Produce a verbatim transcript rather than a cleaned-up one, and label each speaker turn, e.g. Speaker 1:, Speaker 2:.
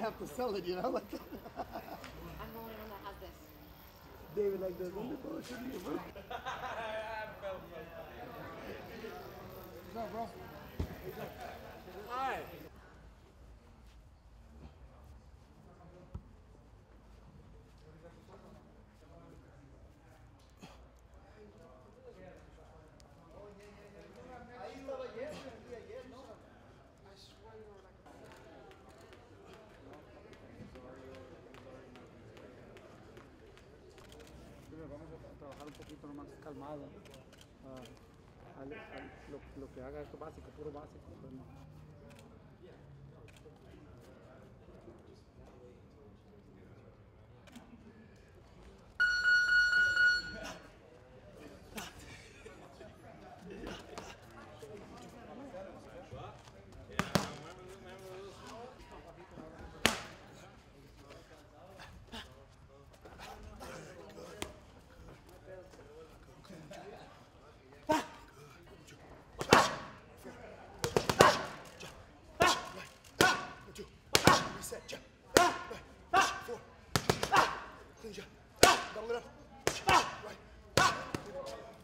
Speaker 1: have to sell it, you know? Like
Speaker 2: I'm the only one that has this.
Speaker 1: David, like this. What the bullshit you, bro? What's up, bro?
Speaker 3: Hi.
Speaker 1: Vamos a trabajar un poquito más calmado. Uh, al, al, lo, lo que haga esto básico, puro básico. Pues no. Four. Clean shot. Double it up. Right.